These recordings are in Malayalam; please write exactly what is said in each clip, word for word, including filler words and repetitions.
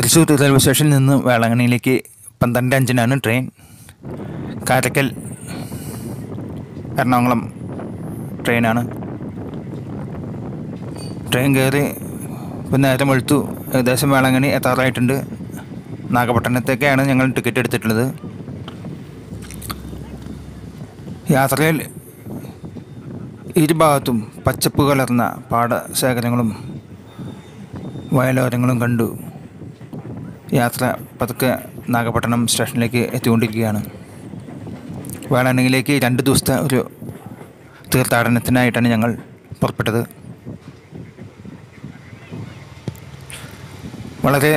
തൃശ്ശൂർ റെയിൽവേ സ്റ്റേഷനിൽ നിന്ന് വേളാങ്കണ്ണിയിലേക്ക് പന്ത്രണ്ട് അഞ്ചിനാണ് ട്രെയിൻ. കാരക്കൽ എറണാകുളം ട്രെയിനാണ്. ട്രെയിൻ കയറി ഇപ്പം നേരം വെളുത്തു. ഏകദേശം വേളാങ്കണ്ണി എത്താറായിട്ടുണ്ട്. നാഗപട്ടണത്തേക്കാണ് ഞങ്ങൾ ടിക്കറ്റ് എടുത്തിട്ടുള്ളത്. യാത്രയിൽ ഇരുഭാഗത്തും പച്ചപ്പ് കലർന്ന പാടശേഖരങ്ങളും വയലോരങ്ങളും കണ്ടു യാത്ര പതുക്കെ നാഗപട്ടണം സ്റ്റേഷനിലേക്ക് എത്തിക്കൊണ്ടിരിക്കുകയാണ്. വേളാങ്കണ്ണിയിലേക്ക് രണ്ട് ദിവസത്തെ ഒരു തീർത്ഥാടനത്തിനായിട്ടാണ് ഞങ്ങൾ പുറപ്പെട്ടത്. വളരെ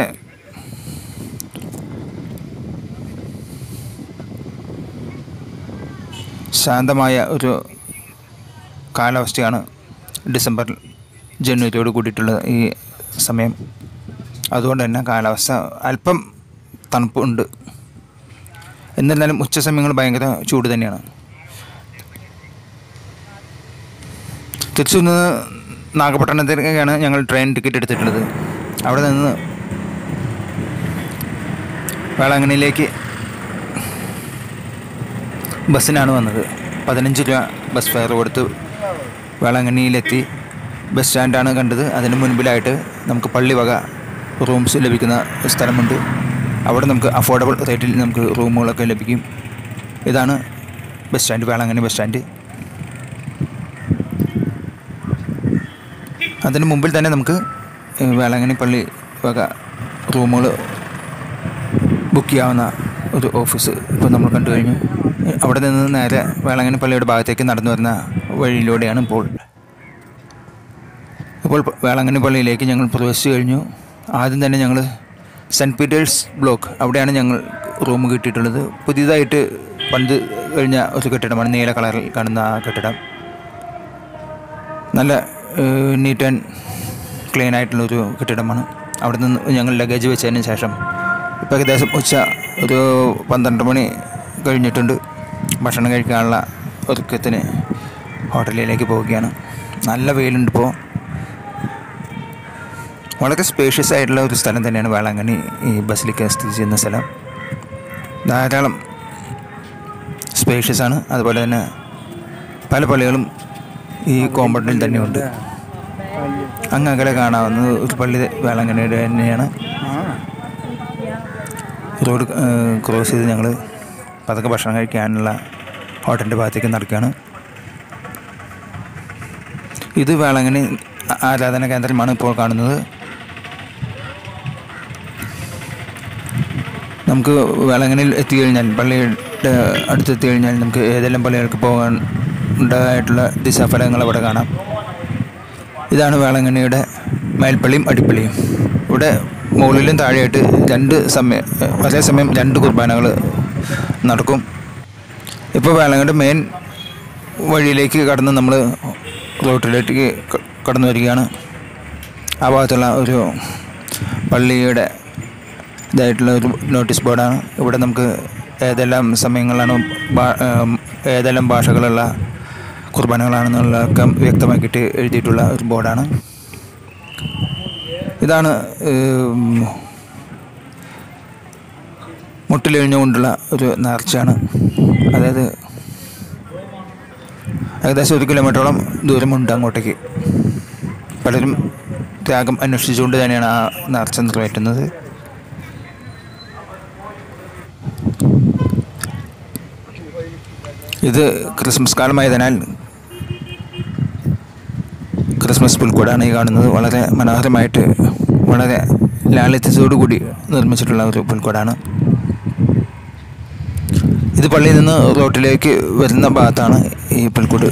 ശാന്തമായ ഒരു കാലാവസ്ഥയാണ് ഡിസംബർ ജനുവരിയോട് കൂടിയിട്ടുള്ള ഈ സമയം. അതുകൊണ്ട് തന്നെ കാലാവസ്ഥ അല്പം തണുപ്പുണ്ട്. എന്നിരുന്നാലും ഉച്ച സമയങ്ങൾ ഭയങ്കര ചൂട് തന്നെയാണ്. തൃശ്ശൂരിൽ നിന്ന് നാഗപട്ടണത്തിലേക്കാണ് ഞങ്ങൾ ട്രെയിൻ ടിക്കറ്റ് എടുത്തിട്ടുള്ളത്. അവിടെ നിന്ന് വേളാങ്കണ്ണിയിലേക്ക് ബസ്സിനാണ് വന്നത്. പതിനഞ്ച് രൂപ ബസ് ഫെയർ കൊടുത്ത് വേളാങ്കണ്ണിയിലെത്തി. ബസ് സ്റ്റാൻഡാണ് കണ്ടത്. അതിന് മുൻപിലായിട്ട് നമുക്ക് പള്ളി വക റൂംസ് ലഭിക്കുന്ന സ്ഥലമുണ്ട്. അവിടെ നമുക്ക് അഫോർഡബിൾ റേറ്റിൽ നമുക്ക് റൂമുകളൊക്കെ ലഭിക്കും. ഇതാണ് bus stand, Velankanni bus stand. അതിന് മുമ്പിൽ തന്നെ നമുക്ക് വേളാങ്കണ്ണി പള്ളി വക റൂമുകൾ ബുക്ക് ചെയ്യാവുന്ന ഒരു ഓഫീസ് ഇപ്പോൾ നമ്മൾ കണ്ടു കഴിഞ്ഞു. അവിടെ നിന്ന് നേരെ വേളാങ്കണ്ണി പള്ളിയുടെ ഭാഗത്തേക്ക് നടന്നു വരുന്ന വഴിയിലൂടെയാണ് ഇപ്പോൾ ഇപ്പോൾ വേളാങ്കണ്ണി പള്ളിയിലേക്ക് ഞങ്ങൾ പ്രവേശിച്ചു കഴിഞ്ഞു. ആദ്യം തന്നെ ഞങ്ങൾ സെൻറ്റ് പീറ്റേഴ്സ് ബ്ലോക്ക്, അവിടെയാണ് ഞങ്ങൾ റൂം കിട്ടിയിട്ടുള്ളത്. പുതിയതായിട്ട് പണ്ട് കഴിഞ്ഞ ഒരു കെട്ടിടമാണ്, നീല കളറിൽ കാണുന്ന ആ കെട്ടിടം. നല്ല നീറ്റ് ആൻഡ് ക്ലീൻ ആയിട്ടുള്ളൊരു കെട്ടിടമാണ്. അവിടെ നിന്ന് ഞങ്ങൾ ലഗേജ് വെച്ചതിന് ശേഷം ഇപ്പോൾ ഏകദേശം ഉച്ച ഒരു പന്ത്രണ്ട് മണി കഴിഞ്ഞിട്ടുണ്ട്. ഭക്ഷണം കഴിക്കാനുള്ള ഒരുക്കത്തിന് ഹോട്ടലിലേക്ക് പോവുകയാണ്. നല്ല വെയിലുണ്ട് ഇപ്പോൾ. വളരെ സ്പേഷ്യസ് ആയിട്ടുള്ള ഒരു സ്ഥലം തന്നെയാണ് വേളാങ്കണ്ണി ഈ ബസിലിക്ക സ്ഥിതി ചെയ്യുന്ന സ്ഥലം. ധാരാളം സ്പേഷ്യസ് ആണ്. അതുപോലെ തന്നെ പല പള്ളികളും ഈ കോമ്പൗണ്ടിൽ തന്നെയുണ്ട്. അങ്ങ് അകലെ കാണാവുന്ന ഒരു പള്ളി വേളാങ്കണ്ണിയുടെ തന്നെയാണ്. റോഡ് ക്രോസ് ചെയ്ത് ഞങ്ങൾ പതുക്കെ ഭക്ഷണം കഴിക്കാനുള്ള ഹോട്ടലിൻ്റെ ഭാഗത്തേക്ക് നടക്കുകയാണ്. ഇത് വേളാങ്കണ്ണി ആരാധന കേന്ദ്രമാണ് ഇപ്പോൾ കാണുന്നത്. നമുക്ക് വേളാങ്കണ്ണിയിൽ എത്തിക്കഴിഞ്ഞാൽ, പള്ളിയുടെ അടുത്തെത്തി കഴിഞ്ഞാൽ നമുക്ക് ഏതെല്ലാം പള്ളികൾക്ക് പോകാൻ ഉണ്ടായിട്ടുള്ള ദിശാഫലങ്ങൾ അവിടെ കാണാം. ഇതാണ് വേളാങ്കണ്ണിയുടെ മേൽപ്പള്ളിയും അടിപ്പള്ളിയും. ഇവിടെ മുകളിലും താഴെയായിട്ട് രണ്ട് സമയം ഒരേ സമയം രണ്ട് കുർബാനകൾ നടക്കും. ഇപ്പോൾ വേളാങ്കണ്ണി മെയിൻ വഴിയിലേക്ക് കടന്ന് നമ്മൾ റോട്ടിലേക്ക് കടന്നു വരികയാണ്. ആ ഭാഗത്തുള്ള ഒരു പള്ളിയുടെ ഇതായിട്ടുള്ള ഒരു നോട്ടീസ് ബോർഡാണ്. ഇവിടെ നമുക്ക് ഏതെല്ലാം സമയങ്ങളിലാണ് ഏതെല്ലാം ഭാഷകളുള്ള കുർബാനകളാണെന്നുള്ളതൊക്കെ വ്യക്തമാക്കിയിട്ട് എഴുതിയിട്ടുള്ള ഒരു ബോർഡാണ്. ഇതാണ് മുട്ടിലെഴിഞ്ഞുകൊണ്ടുള്ള ഒരു നേർച്ചയാണ്. അതായത് ഏകദേശം ഒരു കിലോമീറ്ററോളം ദൂരമുണ്ട് അങ്ങോട്ടേക്ക്. പലരും ത്യാഗം അന്വേഷിച്ചുകൊണ്ട് തന്നെയാണ് ആ നേർച്ച നിറവേറ്റുന്നത്. ഇത് ക്രിസ്മസ് കാലമായതിനാൽ ക്രിസ്മസ് പുൽക്കൂടാണ് ഈ കാണുന്നത്. വളരെ മനോഹരമായിട്ട് വളരെ ലാളിത്യത്തോടു കൂടി നിർമ്മിച്ചിട്ടുള്ള ഒരു പുൽക്കൂടാണ്. ഇത് പള്ളിയിൽ നിന്ന് റോട്ടിലേക്ക് വരുന്ന ഭാഗത്താണ് ഈ പുൽക്കൂട്.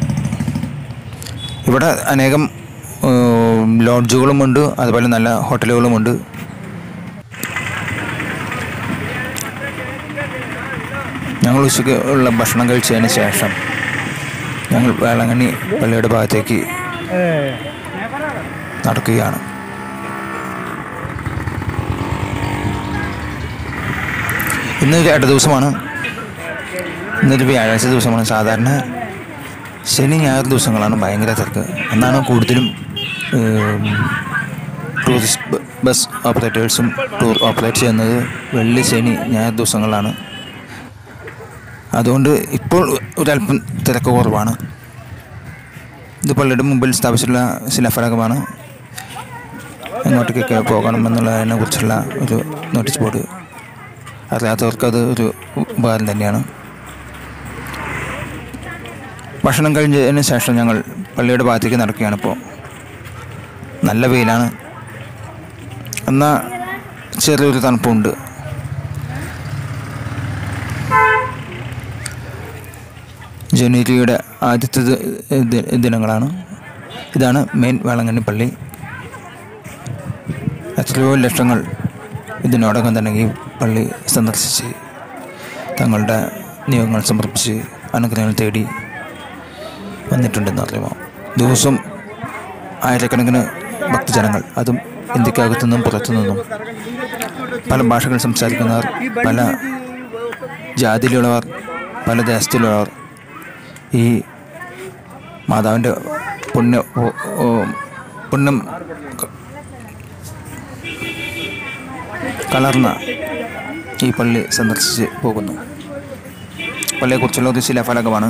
ഇവിടെ അനേകം ലോഡ്ജുകളുമുണ്ട്, അതുപോലെ നല്ല ഹോട്ടലുകളുമുണ്ട്. ഞങ്ങൾ ഉച്ചയ്ക്ക് ഉള്ള ഭക്ഷണം കഴിച്ചതിന് ശേഷം ഞങ്ങൾ വേളാങ്കണ്ണി പള്ളിയുടെ ഭാഗത്തേക്ക് നടക്കുകയാണ്. ഇന്നൊരു ഇട ദിവസമാണ്. ഇന്നൊരു വ്യാഴാഴ്ച ദിവസമാണ്. സാധാരണ ശനി ഞായർ ദിവസങ്ങളാണ് ഭയങ്കര തിരക്ക്. അന്നാണ് കൂടുതലും ടൂറിസ്റ്റ് ബസ് ഓപ്പറേറ്റേഴ്സും ടൂർ ഓപ്പറേറ്റ് ചെയ്യുന്നത് വെള്ളി, ശനി, ഞായർ ദിവസങ്ങളിലാണ്. അതുകൊണ്ട് ഇപ്പോൾ ഒരല്പം തിരക്ക് കുറവാണ്. ഇത് പള്ളിയുടെ മുമ്പിൽ സ്ഥാപിച്ചിട്ടുള്ള ശിലാഫലകമാണ്. എങ്ങോട്ടേക്കൊക്കെ പോകണമെന്നുള്ളതിനെ കുറിച്ചുള്ള ഒരു നോട്ടീസ് ബോർഡ്. അറിയാത്തവർക്ക് അത് ഒരു ഉപകാരം തന്നെയാണ്. ഭക്ഷണം കഴിഞ്ഞതിന് ശേഷം ഞങ്ങൾ പള്ളിയുടെ ഭാഗത്തേക്ക് നടക്കുകയാണിപ്പോൾ. നല്ല വെയിലാണ്, എന്നാൽ ചെറിയൊരു തണുപ്പുണ്ട്. ജനുവരിയുടെ ആദ്യത്തെ ദിനങ്ങളാണ്. ഇതാണ് മെയിൻ വേളാങ്കണ്ണി പള്ളി. എത്രയോ ലക്ഷങ്ങൾ ഇതിനോടകം തന്നെ ഈ പള്ളി സന്ദർശിച്ച് തങ്ങളുടെ നിയോഗങ്ങൾ സമർപ്പിച്ച് അനുഗ്രഹങ്ങൾ തേടി വന്നിട്ടുണ്ടെന്ന് അറിയുമോ? ദിവസം ആയിരക്കണക്കിന് ഭക്തജനങ്ങൾ, അതും ഇന്ത്യക്കകത്തു നിന്നും പുറത്തു നിന്നും, പല ഭാഷകൾ സംസാരിക്കുന്നവർ, പല ജാതിയിലുള്ളവർ, പല ദേശത്തിലുള്ളവർ ഈ മാതാവിൻ്റെ പുണ്യ പുണ്യം കലർന്ന ഈ പള്ളി സന്ദർശിച്ച് പോകുന്നു. പള്ളിയെക്കുറിച്ചുള്ള ഒരു ശിലാഫലകമാണ്.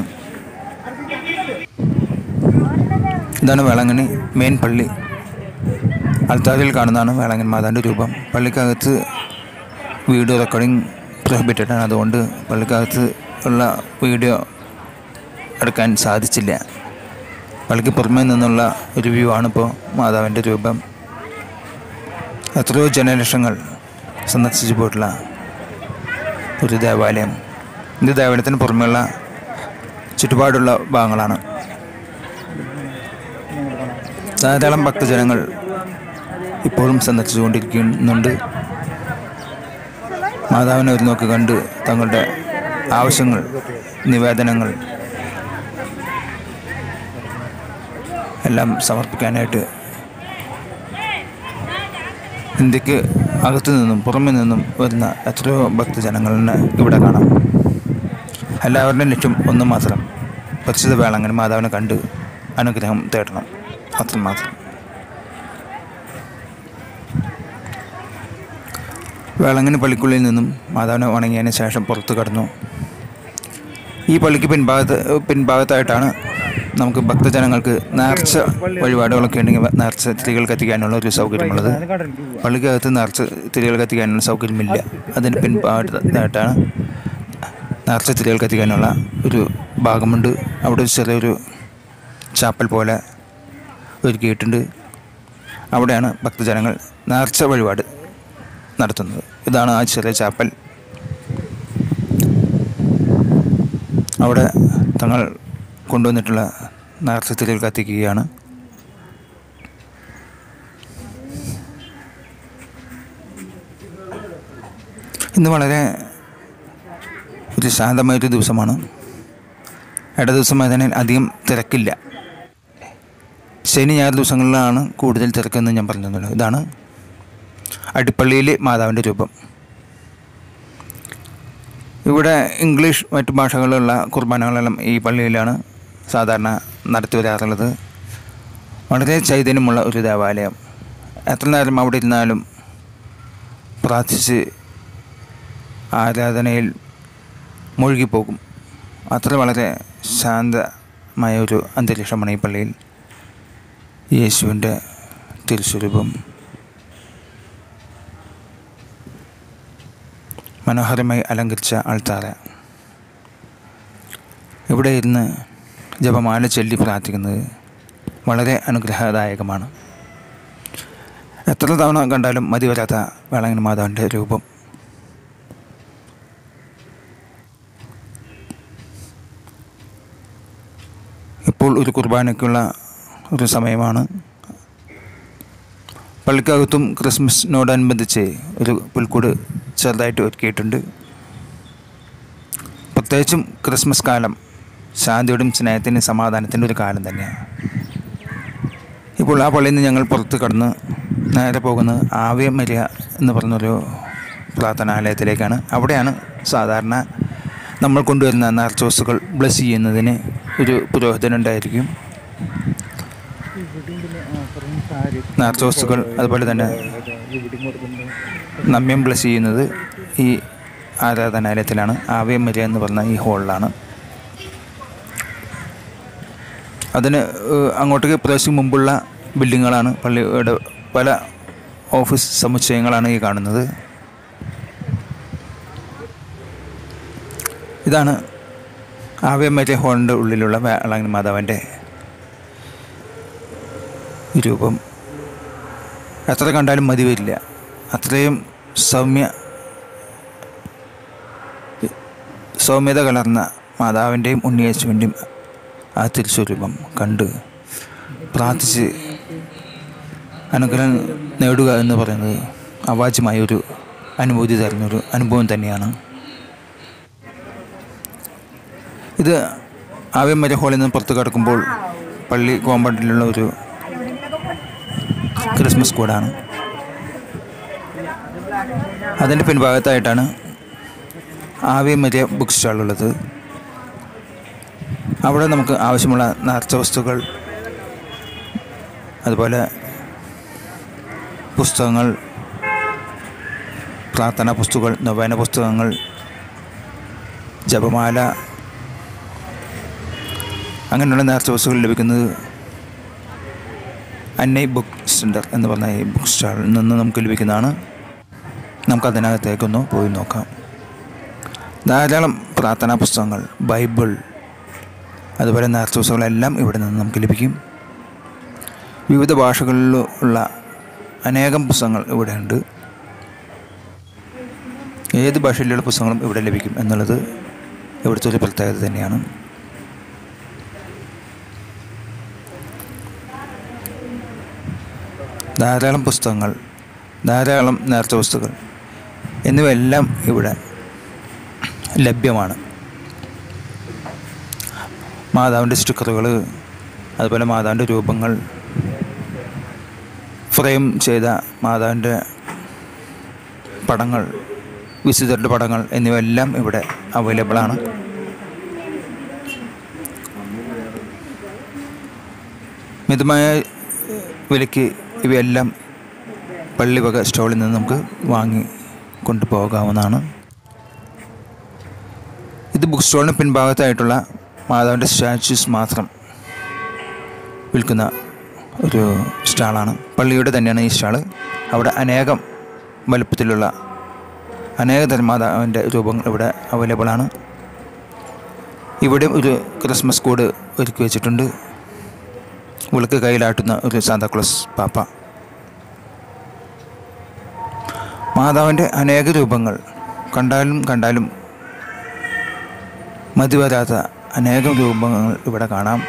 ഇതാണ് വേളാങ്കണ്ണി മെയിൻ പള്ളി. അൾത്താരിൽ കാണുന്നതാണ് വേളാങ്കണ്ണി മാതാവിൻ്റെ രൂപം. പള്ളിക്കകത്ത് വീഡിയോ റെക്കോർഡിങ് പ്രൊഹിബിറ്റഡ് ആണ്. അതുകൊണ്ട് പള്ളിക്കകത്ത് ഉള്ള വീഡിയോ എടുക്കാൻ സാധിച്ചില്ല. പള്ളിക്ക് പുറമേ നിന്നുള്ള ഒരു വ്യൂ ആണിപ്പോൾ മാതാവിൻ്റെ രൂപം. എത്രയോ ജനലക്ഷങ്ങൾ സന്ദർശിച്ചു പോയിട്ടുള്ള ഒരു ദേവാലയം. ഇത് ദേവാലയത്തിന് പുറമെയുള്ള ചുറ്റുപാടുള്ള ഭാഗങ്ങളാണ്. ധാരാളം ഭക്തജനങ്ങൾ ഇപ്പോഴും സന്ദർശിച്ചുകൊണ്ടിരിക്കുന്നുണ്ട്. മാതാവിനെ ഒരു നോക്ക് കണ്ട് തങ്ങളുടെ ആവശ്യങ്ങൾ, നിവേദനങ്ങൾ എല്ലാം സമർപ്പിക്കാനായിട്ട് ഇന്ത്യക്ക് അകത്തു നിന്നും പുറമെ നിന്നും വരുന്ന എത്രയോ ഭക്തജനങ്ങളിനെ ഇവിടെ കാണാം. എല്ലാവരുടെയും ലക്ഷ്യം ഒന്നും മാത്രം, പരിശുദ്ധ വേളാങ്കണ്ണി മാതാവിനെ കണ്ട് അനുഗ്രഹം തേടണം, അത്രമാത്രം. വേളാങ്കണ്ണി പള്ളിക്കുള്ളിൽ നിന്നും മാതാവിനെ വണങ്ങിയതിന് ശേഷം പുറത്ത് കടന്നു. ഈ പള്ളിക്ക് പിൻഭാഗത്ത് പിൻഭാഗത്തായിട്ടാണ് നമുക്ക് ഭക്തജനങ്ങൾക്ക് നേർച്ച വഴിപാടുകളൊക്കെ ഉണ്ടെങ്കിൽ നേർച്ച തിരികൾ കത്തിക്കാനുള്ള ഒരു സൗകര്യമുള്ളത്. പള്ളിക്കകത്ത് നേർച്ച തിരികൾ കത്തിക്കാനുള്ള സൗകര്യമില്ല. അതിന് പിൻഭാഗത്തായിട്ടാണ് നേർച്ച തിരികൾ കത്തിക്കാനുള്ള ഒരു ഭാഗമുണ്ട്. അവിടെ ഒരു ചെറിയൊരു ചാപ്പൽ പോലെ ഒരുക്കിയിട്ടുണ്ട്. അവിടെയാണ് ഭക്തജനങ്ങൾ നേർച്ച വഴിപാട് നടത്തുന്നത്. ഇതാണ് ആ ചെറിയ ചാപ്പൽ. അവിടെ തങ്ങൾ കൊണ്ടുവന്നിട്ടുള്ള നേർച്ച തിരികൾ കത്തിക്കുകയാണ്. ഇന്ന് വളരെ ഒരു ശാന്തമായൊരു ദിവസമാണ്. ഇട ദിവസമായതിനാൽ അധികം തിരക്കില്ല. ശനി ഞായർ ദിവസങ്ങളിലാണ് കൂടുതൽ തിരക്കെന്ന് ഞാൻ പറഞ്ഞിരുന്നല്ലോ. ഇതാണ് അടിപ്പള്ളിയിലെ മാതാവിൻ്റെ രൂപം. ഇവിടെ ഇംഗ്ലീഷ് മറ്റു ഭാഷകളിലുള്ള കുർബാനകളെല്ലാം ഈ പള്ളിയിലാണ് സാധാരണ നടത്തി വരാറുള്ളത്. വളരെ ചൈതന്യമുള്ള ഒരു ദേവാലയം. എത്ര നേരം അവിടെ ഇരുന്നാലും പ്രാർത്ഥിച്ച് ആരാധനയിൽ മുഴുകിപ്പോകും. അത്ര വളരെ ശാന്തമായ ഒരു അന്തരീക്ഷമാണ് ഈ പള്ളിയിൽ. യേശുവിൻ്റെ തിരുസ്വരൂപം മനോഹരമായി അലങ്കരിച്ച അൾത്താര. ഇവിടെ ഇരുന്ന് ജപമാല ചൊല്ലി പ്രാർത്ഥിക്കുന്നത് വളരെ അനുഗ്രഹദായകമാണ്. എത്ര തവണ കണ്ടാലും മതി വരാത്ത വേളാങ്കണ്ണി മാതാവിൻ്റെ രൂപം. ഇപ്പോൾ ഒരു കുർബാനയ്ക്കുള്ള ഒരു സമയമാണ്. പള്ളിക്കകത്തും ക്രിസ്മസിനോടനുബന്ധിച്ച് ഒരു പുൽക്കൂട് ചെറുതായിട്ട് ഒരുക്കിയിട്ടുണ്ട്. പ്രത്യേകിച്ചും ക്രിസ്മസ് കാലം ശാന്തിയുടെയും സ്നേഹത്തിൻ്റെയും സമാധാനത്തിൻ്റെ ഒരു കാലം തന്നെയാണ്. ഇപ്പോൾ ആ പള്ളിയിൽ നിന്ന് ഞങ്ങൾ പുറത്ത് കടന്ന് നേരെ പോകുന്നത് ആവേ മരിയ എന്ന് പറഞ്ഞൊരു പ്രാർത്ഥനാലയത്തിലേക്കാണ്. അവിടെയാണ് സാധാരണ നമ്മൾ കൊണ്ടുവരുന്ന നേർച്ച വസ്തുക്കൾ ബ്ലസ് ചെയ്യുന്നതിന് ഒരു പുരോഹിതനുണ്ടായിരിക്കും. നേർച്ച വസ്തുക്കൾ അതുപോലെ തന്നെ നമ്മയും ബ്ലസ് ചെയ്യുന്നത് ഈ ആരാധനാലയത്തിലാണ്. ആവേ മരിയ എന്ന് പറഞ്ഞ ഈ ഹോളിലാണ്. അതിന് അങ്ങോട്ടേക്ക് പ്രവേശിക്കും മുമ്പുള്ള ബിൽഡിങ്ങുകളാണ് പള്ളിയുടെ പല ഓഫീസ് സമുച്ചയങ്ങളാണ് ഈ കാണുന്നത്. ഇതാണ് ആവേ മരിയ ഹോളിൻ്റെ ഉള്ളിലുള്ള വേളാങ്കണ്ണി മാതാവിൻ്റെ രൂപം. എത്ര കണ്ടാലും മതി വരില്ല. അത്രയും സൗമ്യ സൗമ്യത കലർന്ന മാതാവിൻ്റെയും ഉണ്ണിയേശുവിൻ്റെയും ആ തിരുസ്വരൂപം കണ്ട് പ്രാർത്ഥിച്ച് അനുഗ്രഹം നേടുക എന്ന് പറയുന്നത് അവാച്യമായൊരു അനുഭൂതി തരുന്നൊരു അനുഭവം തന്നെയാണ്. ഇത് ആവേ മരിയ ഹോളിൽ നിന്ന് പുറത്ത് കിടക്കുമ്പോൾ പള്ളി കോമ്പൗണ്ടിലുള്ള ഒരു ക്രിസ്മസ് കൂടാണ്. അതിൻ്റെ പിൻഭാഗത്തായിട്ടാണ് ആവേ മരിയ ബുക്ക് സ്റ്റാളുള്ളത്. അവിടെ നമുക്ക് ആവശ്യമുള്ള നേർച്ച വസ്തുക്കൾ, അതുപോലെ പുസ്തകങ്ങൾ, പ്രാർത്ഥനാ പുസ്തകങ്ങൾ, നൊവേന പുസ്തകങ്ങൾ, ജപമാല, അങ്ങനെയുള്ള നേർച്ച വസ്തുക്കൾ ലഭിക്കുന്നത് അന്നൈ ബുക്ക് സെൻ്റർ എന്ന് പറഞ്ഞ ഈ ബുക്ക് സ്റ്റാളിൽ നിന്ന് നമുക്ക് ലഭിക്കുന്നതാണ്. നമുക്കതിനകത്തേക്കൊന്ന് പോയി നോക്കാം. ധാരാളം പ്രാർത്ഥനാ പുസ്തകങ്ങൾ, ബൈബിൾ, അതുപോലെ നേർച്ച പുസ്തകങ്ങളെല്ലാം ഇവിടെ നിന്ന് നമുക്ക് ലഭിക്കും. വിവിധ ഭാഷകളിലുള്ള അനേകം പുസ്തകങ്ങൾ ഇവിടെയുണ്ട്. ഏത് ഭാഷയിലുള്ള പുസ്തകങ്ങളും ഇവിടെ ലഭിക്കും എന്നുള്ളത് ഇവിടുത്തെ ഒരു പ്രത്യേകത തന്നെയാണ്. ധാരാളം പുസ്തകങ്ങൾ, ധാരാളം നേർച്ച വസ്തുക്കൾ എന്നിവയെല്ലാം ഇവിടെ ലഭ്യമാണ്. മാതാവിൻ്റെ സ്റ്റിക്കറുകൾ, അതുപോലെ മാതാവിൻ്റെ രൂപങ്ങൾ, ഫ്രെയിം ചെയ്ത മാതാവിൻ്റെ പടങ്ങൾ, വിശുദ്ധരുടെ പടങ്ങൾ എന്നിവയെല്ലാം ഇവിടെ അവൈലബിളാണ്. മിതമായ വിലയ്ക്ക് ഇവയെല്ലാം പള്ളിവക സ്റ്റോളിൽ നിന്ന് നമുക്ക് വാങ്ങി കൊണ്ടുപോകാവുന്നതാണ്. ഇത് ബുക്ക് സ്റ്റോളിന് പിൻഭാഗത്തായിട്ടുള്ള മാതാവിൻ്റെ സ്റ്റാച്യൂസ് മാത്രം വിൽക്കുന്ന ഒരു സ്റ്റാളാണ്. പള്ളിയുടെ തന്നെയാണ് ഈ സ്റ്റാള്. അവിടെ അനേകം വലുപ്പത്തിലുള്ള അനേക തരം മാതാവിൻ്റെ രൂപങ്ങൾ ഇവിടെ അവൈലബിളാണ്. ഇവിടെ ഒരു ക്രിസ്മസ് കൂട് ഒരുക്കി വെച്ചിട്ടുണ്ട്. വിളക്ക് കയ്യിലാട്ടുന്ന ഒരു സാന്താക്ലോസ് പാപ്പ. മാതാവിൻ്റെ അനേക രൂപങ്ങൾ കണ്ടാലും കണ്ടാലും മതി വരാത്ത അനേകം രൂപങ്ങൾ ഇവിടെ കാണാം.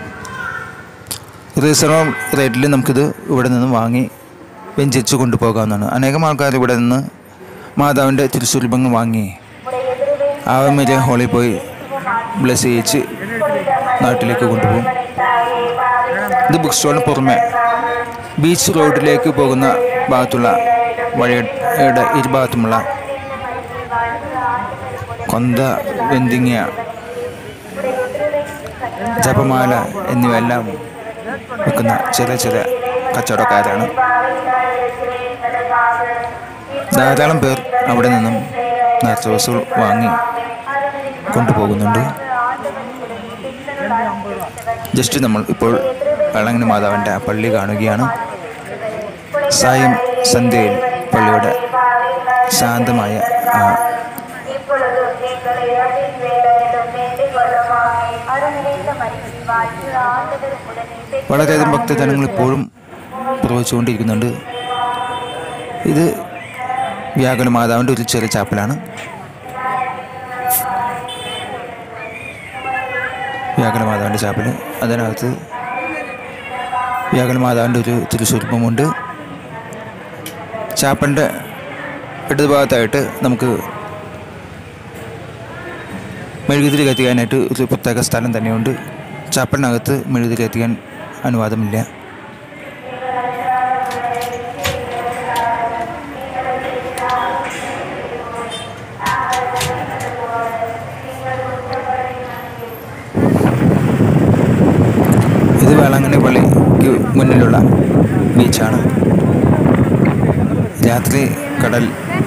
റിസർവ് റേറ്റിൽ നമുക്കിത് ഇവിടെ നിന്ന് വാങ്ങി വെഞ്ചരിച്ച് കൊണ്ടുപോകാവുന്നതാണ്. അനേകം ആൾക്കാർ ഇവിടെ നിന്ന് മാതാവിൻ്റെ തിരുസ്വരൂപങ്ങൾ വാങ്ങി ആവേ മരിയ ഹോളിൽ പോയി ബ്ലെസ് ചെയ്യിച്ച് നാട്ടിലേക്ക് കൊണ്ടുപോകും. ഇത് ബുക്ക് സ്റ്റോളിന് പുറമെ ബീച്ച് റോഡിലേക്ക് പോകുന്ന ഭാഗത്തുള്ള വഴിയുടെ ഇരുഭാഗത്തുമുള്ള കൊന്ത, വെന്തിങ്ങ, ജപമാല എന്നിവയെല്ലാം വിൽക്കുന്ന ചെറിയ ചെറിയ കച്ചവടക്കാരാണ്. ധാരാളം പേർ അവിടെ നിന്നും നേർച്ച വസ്തുക്കൾ വാങ്ങി കൊണ്ടുപോകുന്നുണ്ട്. ജസ്റ്റ് നമ്മൾ ഇപ്പോൾ വേളാങ്കണ്ണി മാതാവിൻ്റെ ആ പള്ളി കാണുകയാണ്. സായം സന്ധ്യയിൽ പള്ളിയുടെ ശാന്തമായ ആ വളരെയധികം ഭക്തജനങ്ങൾ ഇപ്പോഴും പ്രവഹിച്ചുകൊണ്ടിരിക്കുന്നുണ്ട്. ഇത് വ്യാകുല മാതാവിൻ്റെ ഒരു ചെറിയ ചാപ്പലാണ്. വ്യാകുല മാതാവിൻ്റെ ചാപ്പൽ. അതിനകത്ത് വ്യാകുല മാതാവിൻ്റെ ഒരു തിരുസ്വരൂപമുണ്ട്. ചാപ്പലിൻ്റെ ഇടതുഭാഗത്തായിട്ട് നമുക്ക് മെഴുകുതിരി കത്തിക്കാനായിട്ട് ഒരു പ്രത്യേക സ്ഥലം തന്നെയുണ്ട്. ചാപ്പലിനകത്ത് മെഴുകുതിരി കത്തിക്കാൻ അനുവാദമില്ല. ഇത് വേളാങ്കണ്ണി പള്ളിക്ക് മുന്നിലുള്ള ബീച്ചാണ്. രാത്രി കടൽ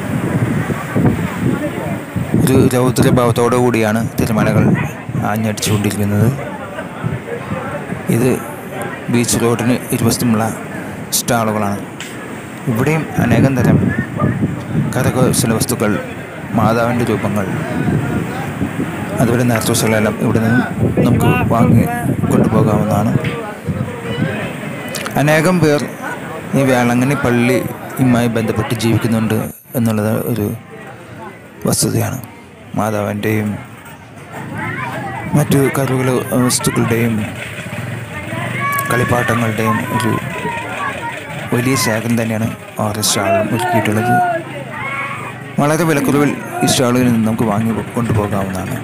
ഒരു രൗദ്രഭാവത്തോടു കൂടിയാണ് തിരമാലകൾ ആഞ്ഞടിച്ചുകൊണ്ടിരിക്കുന്നത്. ഇത് ബീച്ച് റോഡിന് ഇരുവശത്തുമുള്ള സ്റ്റാളുകളാണ്. ഇവിടെയും അനേകം തരം കരകൗശല വസ്തുക്കൾ, മാതാവിൻ്റെ രൂപങ്ങൾ, അതുപോലെ നേർച്ചകളെല്ലാം ഇവിടെ നിന്നും നമുക്ക് വാങ്ങി കൊണ്ടുപോകാവുന്നതാണ്. അനേകം പേർ ഈ വേളാങ്കണ്ണി പള്ളിയുമായി ബന്ധപ്പെട്ട് ജീവിക്കുന്നുണ്ട് എന്നുള്ളത് ഒരു വസ്തുതയാണ്. മാതാവിൻ്റെയും മറ്റു കരകൗശല വസ്തുക്കളുടെയും കളിപ്പാട്ടങ്ങളുടെയും ഒരു വലിയ ശേഖരം തന്നെയാണ് ഓരോ സ്റ്റാളിലും ഒരുക്കിയിട്ടുള്ളത്. വളരെ വിലക്കുറവിൽ ഈ സ്റ്റാളുകളിൽ നിന്ന് നമുക്ക് വാങ്ങി കൊണ്ടുപോകാവുന്നതാണ്.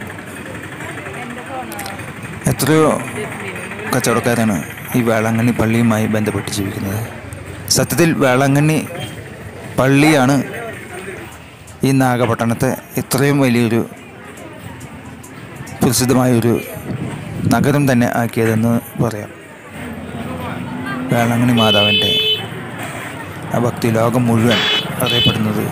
എത്രയോ കച്ചവടക്കാരാണ് ഈ വേളാങ്കണ്ണി പള്ളിയുമായി ബന്ധപ്പെട്ട് ജീവിക്കുന്നത്. സത്യത്തിൽ വേളാങ്കണ്ണി പള്ളിയാണ് ഈ നാഗപട്ടണത്തെ ഇത്രയും വലിയൊരു പ്രസിദ്ധമായൊരു നഗരം തന്നെ ആക്കിയതെന്ന് പറയാം. വേളാങ്കണ്ണി മാതാവിൻ്റെ ആ ഭക്തി ലോകം മുഴുവൻ അറിയപ്പെടുന്നത്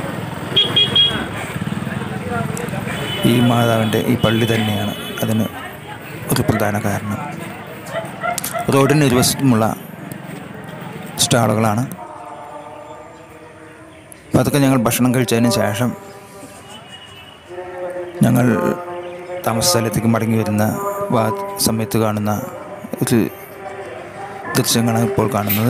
ഈ മാതാവിൻ്റെ ഈ പള്ളി തന്നെയാണ്. അതിന് ഒരു പ്രധാന കാരണം. റോഡിന് ഇരുവശത്തുമുള്ള സ്റ്റാളുകളാണ്. അപ്പോൾ അതൊക്കെ ഞങ്ങൾ ഭക്ഷണം കഴിച്ചതിന് ശേഷം ഞങ്ങൾ താമസ സ്ഥലത്തേക്ക് മടങ്ങി വരുന്ന സമയത്ത് കാണുന്ന ഒരു ദൃശ്യങ്ങളാണ് ഇപ്പോൾ കാണുന്നത്.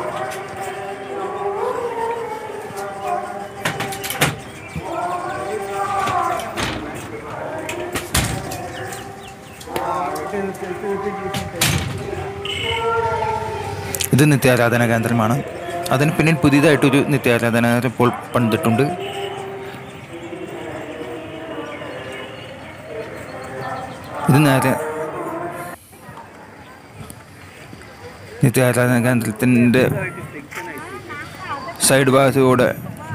ഇത് നിത്യാരാധനാ കേന്ദ്രമാണ്. അതിന് പിന്നിൽ പുതിയതായിട്ടൊരു നിത്യാരാധന ഇപ്പോൾ പണിതിട്ടുണ്ട്. ഇത് നേരെ നിത്യാരാധനാ കേന്ദ്രത്തിൻ്റെ സൈഡ് ഭാഗത്തൂടെ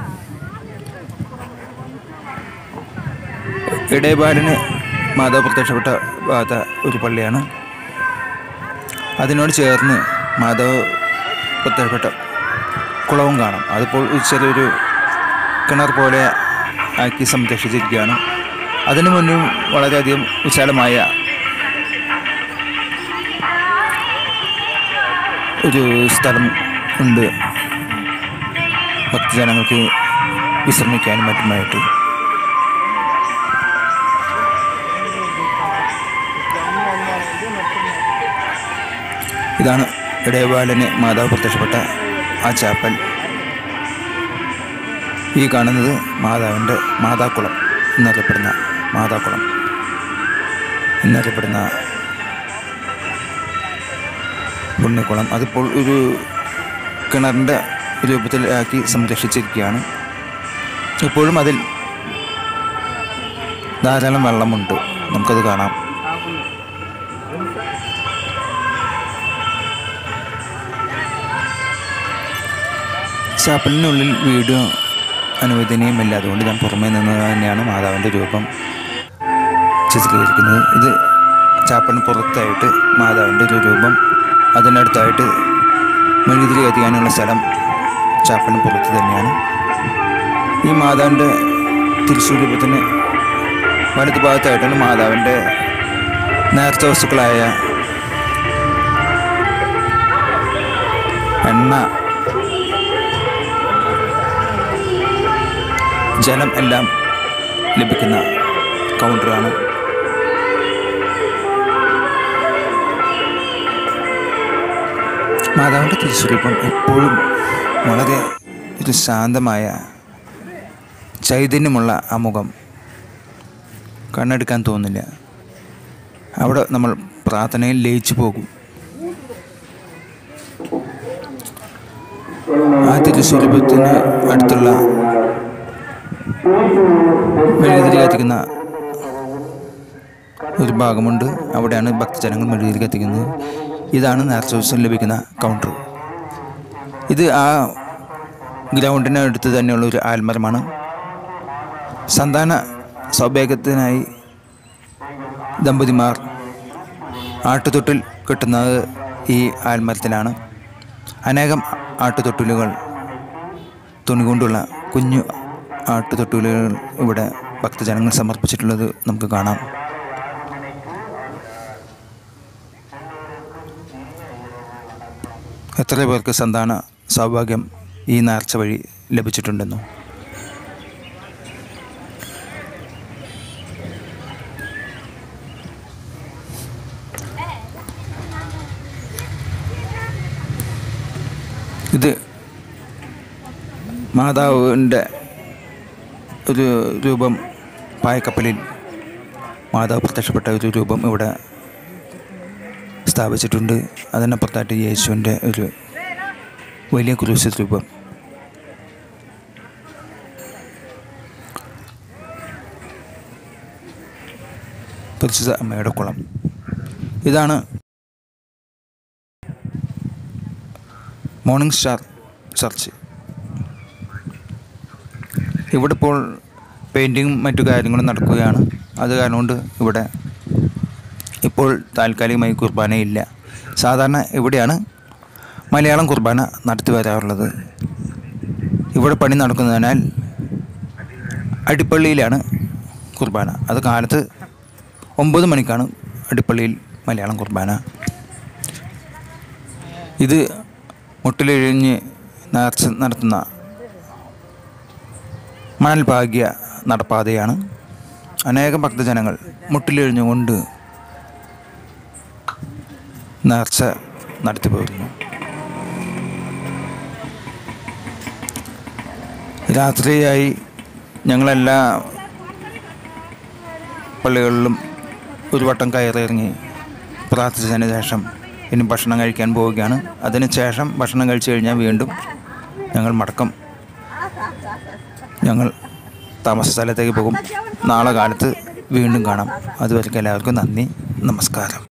ഇടയബാലന് മാതാവ് പ്രത്യക്ഷപ്പെട്ട ഭാഗത്ത ഒരു പള്ളിയാണ്. അതിനോട് ചേർന്ന് മാതാവ് പ്രത്യക്ഷപ്പെട്ട കുളവും കാണാം. അതിപ്പോൾ ചെറിയൊരു കിണർ പോലെ ആക്കി സംരക്ഷിച്ചിരിക്കുകയാണ്. അതിനു മുന്നും വളരെയധികം വിശാലമായ ഒരു സ്ഥലം ഉണ്ട് ഭക്തജനങ്ങൾക്ക് വിശ്രമിക്കാനും മറ്റുമായിട്ട്. ഇതാണ് ഇടയബാലന് മാതാവ് പ്രത്യക്ഷപ്പെട്ട ആ ചാപ്പൽ. ഈ കാണുന്നത് മാതാവിൻ്റെ മാതാക്കുളം എന്നറിയപ്പെടുന്ന മാതാക്കുളം എന്നറിയപ്പെടുന്ന പുണ്യക്കുളം. അതിപ്പോൾ ഒരു കിണറിൻ്റെ രൂപത്തിലാക്കി സംരക്ഷിച്ചിരിക്കുകയാണ്. ഇപ്പോഴും അതിൽ ധാരാളം വെള്ളമുണ്ട്, നമുക്കത് കാണാം. ചാപ്പലിനുള്ളിൽ വീഡിയോ അനുവദനീയമല്ല, അതുകൊണ്ട് ഞാൻ പുറമേ നിന്ന് തന്നെയാണ് മാതാവിൻ്റെ രൂപം ചിത്രീകരിക്കുന്നത്. ഇത് ചാപ്പലിന് പുറത്തായിട്ട് മാതാവിൻ്റെ ഒരു രൂപം, അതിനടുത്തായിട്ട് മെഴുകുതിരി കത്തിക്കാനുള്ള സ്ഥലം ചാപ്പലിന് പുറത്ത് തന്നെയാണ്. ഈ മാതാവിൻ്റെ തിരുസ്വരൂപത്തിന് വലതു ഭാഗത്തായിട്ടാണ് മാതാവിൻ്റെ നേർച്ച വസ്തുക്കളായ എണ്ണ, ജലം എല്ലാം ലഭിക്കുന്ന കൗണ്ടറാണ്. മാതാവിൻ്റെ തിരുസ്വരൂപം എപ്പോഴും വളരെ ഒരു ശാന്തമായ ചൈതന്യമുള്ള ആ മുഖം കണ്ണെടുക്കാൻ തോന്നില്ല. അവിടെ നമ്മൾ പ്രാർത്ഥനയിൽ ലയിച്ചു പോകും. ആ തിരുസ്വരൂപത്തിന് അടുത്തുള്ള മെഴുകുതിരി കത്തിക്കുന്ന ഒരു ഭാഗമുണ്ട്. അവിടെയാണ് ഭക്തജനങ്ങൾ മെഴുകുതിരി കത്തിക്കുന്നത്. ഇതാണ് നേർച്ച ദിവസം ലഭിക്കുന്ന കൗണ്ടർ. ഇത് ആ ഗ്രൗണ്ടിന് അടുത്ത് തന്നെയുള്ള ഒരു ആൽമരമാണ്. സന്താന സൗഭാഗ്യത്തിനായി ദമ്പതിമാർ ആട്ടുതൊട്ടിൽ കെട്ടുന്നത് ഈ ആൽമരത്തിലാണ്. അനേകം ആട്ടുതൊട്ടിലുകൾ തുണി കൊണ്ടുള്ള കുഞ്ഞു ആട്ടുതൊട്ടിലുകൾ ഇവിടെ ഭക്തജനങ്ങൾ സമർപ്പിച്ചിട്ടുള്ളത് നമുക്ക് കാണാം. എത്ര പേർക്ക് സന്താന സൗഭാഗ്യം ഈ നേർച്ച വഴി ലഭിച്ചിട്ടുണ്ടെന്നോ. ഇത് മാതാവിൻ്റെ ഒരു രൂപം, പായക്കപ്പലിൽ മാതാവ് പ്രത്യക്ഷപ്പെട്ട ഒരു രൂപം ഇവിടെ സ്ഥാപിച്ചിട്ടുണ്ട്. അതിനപ്പുറത്തായിട്ട് യേശുവിൻ്റെ ഒരു വലിയ ക്രൂശ് രൂപം. പരിശുദ്ധ അമ്മയുടെ കുളം. ഇതാണ് മോർണിംഗ് സ്റ്റാർ ചർച്ച്. ഇവിടെ ഇപ്പോൾ പെയിൻറ്റിങ്ങും മറ്റു കാര്യങ്ങളും നടക്കുകയാണ്. അത് കാരണം കൊണ്ട് ഇവിടെ ഇപ്പോൾ താൽക്കാലികമായി കുർബാനയില്ല. സാധാരണ ഇവിടെയാണ് മലയാളം കുർബാന നടത്തി വരാറുള്ളത്. ഇവിടെ പണി നടക്കുന്നതിനാൽ അടിപ്പള്ളിയിലാണ് കുർബാന. അത് കാലത്ത് ഒമ്പത് മണിക്കാണ് അടിപ്പള്ളിയിൽ മലയാളം കുർബാന. ഇത് മുട്ടിലിഴിഞ്ഞ് നേർച്ച നടത്തുന്ന മണൽ ഭാഗ്യ നടപ്പാതയാണ്. അനേകം ഭക്തജനങ്ങൾ മുട്ടിലിഴിഞ്ഞുകൊണ്ട് നേർച്ച നടത്തി പോകുന്നു. രാത്രിയായി ഞങ്ങളെല്ലാ പള്ളികളിലും ഒരു വട്ടം കയറിയിറങ്ങി പ്രാർത്ഥിച്ചതിന് ശേഷം ഇനി ഭക്ഷണം കഴിക്കാൻ പോവുകയാണ്. അതിന് ശേഷം ഭക്ഷണം കഴിച്ചു കഴിഞ്ഞാൽ വീണ്ടും ഞങ്ങൾ മടക്കം ഞങ്ങൾ താമസ സ്ഥലത്തേക്ക് പോകും. നാളെ കാലത്ത് വീണ്ടും കാണാം. അതുവരെയ്ക്ക് എല്ലാവർക്കും നന്ദി, നമസ്കാരം.